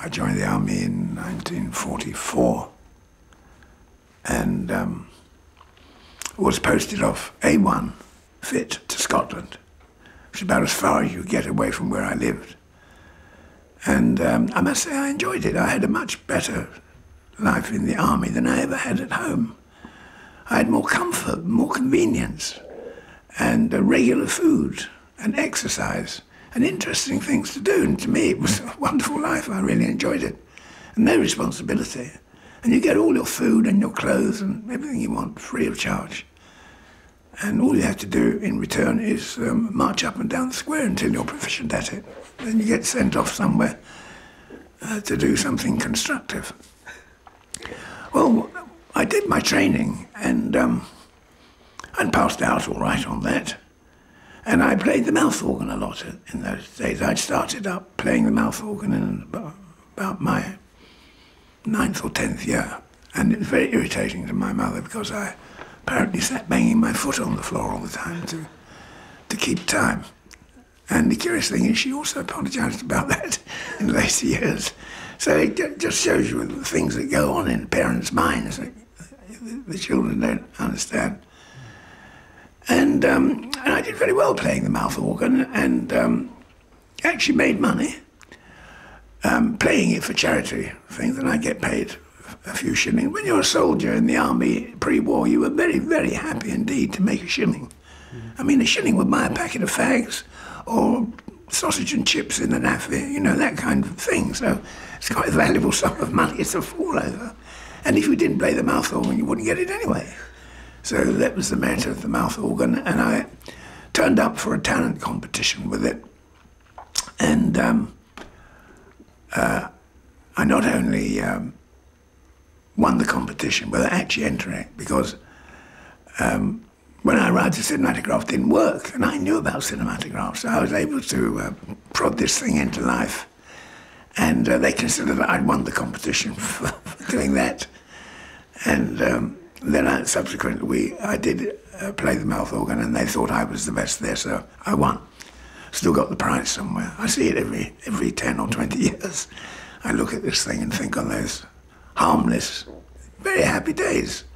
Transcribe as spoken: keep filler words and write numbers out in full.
I joined the army in nineteen forty-four and um, was posted off A one, fit, to Scotland, which is about as far as you get away from where I lived. And um, I must say I enjoyed it. I had a much better life in the army than I ever had at home. I had more comfort, more convenience, and uh, regular food, and exercise, and interesting things to do. And to me, it was a wonderful life. I really enjoyed it. And no responsibility. And you get all your food and your clothes and everything you want free of charge. And all you have to do in return is um, march up and down the square until you're proficient at it. Then you get sent off somewhere uh, to do something constructive. Well, I did my training and um, I passed out all right on that. And I played the mouth organ a lot in those days. I'd started up playing the mouth organ in about my ninth or tenth year. And it was very irritating to my mother because I apparently sat banging my foot on the floor all the time to, to keep time. And the curious thing is she also apologised about that in later years. So it just shows you the things that go on in parents' minds that the children don't understand. And, um, and I did very well playing the mouth organ and um, actually made money um, playing it for charity things, and I get paid a few shillings. When you're a soldier in the army pre-war, you were very, very happy indeed to make a shilling. Mm-hmm. I mean, a shilling would buy a packet of fags or sausage and chips in the N A F I, you know, that kind of thing. So it's quite a valuable sum of money to fall over. And if you didn't play the mouth organ, you wouldn't get it anyway. So that was the merit of the mouth organ, and I turned up for a talent competition with it. And um, uh, I not only um, won the competition without actually entering it, because um, when I arrived, the cinematograph didn't work, and I knew about cinematographs, so I was able to uh, prod this thing into life. And uh, they considered that I'd won the competition for, for doing that. And um, then I, subsequently, we, I did uh, play the mouth organ, and they thought I was the best there, so I won. Still got the prize somewhere. I see it every, every ten or twenty years. I look at this thing and think on those harmless, very happy days.